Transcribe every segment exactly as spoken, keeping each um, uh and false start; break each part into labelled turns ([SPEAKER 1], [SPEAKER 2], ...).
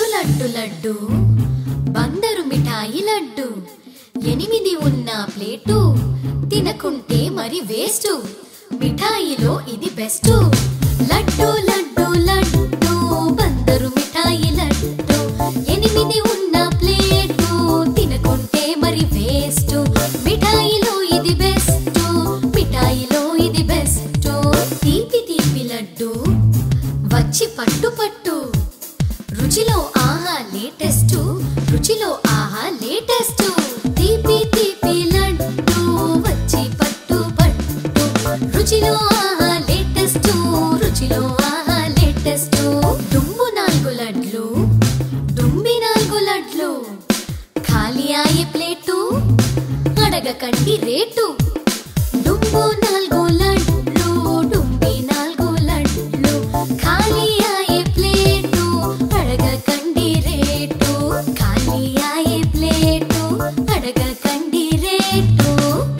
[SPEAKER 1] లడ్డు లడ్డు బందరు మిఠాయి లడ్డు ఎనిమిది ఉన్న ప్లేటు తినకుంటే మరి వేస్ట్ మిఠాయిలో ఇది బెస్ట్ లడ్డు లడ్డు లడ్డు బందరు మిఠాయి లడ్డు ఎనిమిది ఉన్న ప్లేటు తినకుంటే మరి వేస్ట్ మిఠాయిలో ఇది బెస్ట్ మిఠాయిలో ఇది బెస్ట్ తీపి తీపి లడ్డు వచ్చి పట్టు పట్టు రుచిలో ఆహా లేటెస్ట్ రుచిలో ఆహా లేటెస్ట్ తీపి తీపి లడ్డు వచ్చి పట్టు పట్టు రుచిలో ఆహా లేటెస్ట్ రుచిలో ఆహా లేటెస్ట్ దుమ్ము నాలుగు లడ్లు దుమ్మి నాలుగు లడ్లు ఖాళీ అయ్యే ప్లేటు అడగకండి రేటు దుమ్ము నాలుగు లడ్లు డుంబి నాలుగు లడ్లు ఖాళీ అయ్యే ప్లేటు అడగకండి రేటు ఖాళీ అయ్యే ప్లేటు అడగకండి రేటు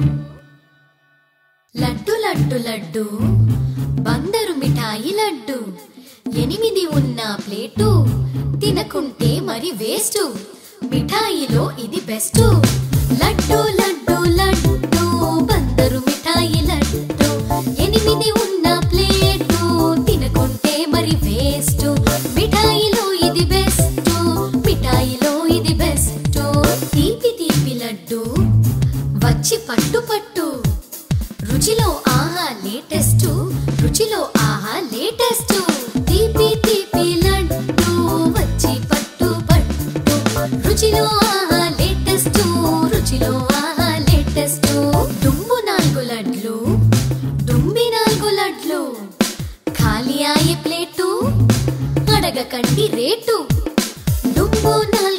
[SPEAKER 1] లడ్డు లడ్డు లడ్డు బందరు మిఠాయి లడ్డు ఎనిమిది ఉన్న ప్లేటు తినకుంటే మరి వేస్ట్ మిఠాయిలో ఇది బెస్ట్ లడ్డు లడ్డు లడ్డు బందరు మిఠాయి లడ్డు ఎనిమిది ఉన్న ప్లేటు తినకుంటే మరి వేస్ట్ మిఠాయిలో ఇది బెస్ట్ మిఠాయిలో ఇది బెస్ట్ తీపి తీపి లడ్డు వచ్చి పట్టు పట్టు రుచిలో ఆహా లేటెస్ట్ రుచిలో ఆహా లేటెస్ట్ తీపి తీపి లడ్డు వచ్చి పట్టు పట్టు రుచిలో ఆహా లేటెస్ట్ రుచిలో ఆహా లేటెస్ట్ దుమ్ము నాలుగు లడ్లు దుమ్మి నాలుగు లడ్లు ఖాళీ అయ్యే ప్లేటు అడగకండి రేటు దుమ్ము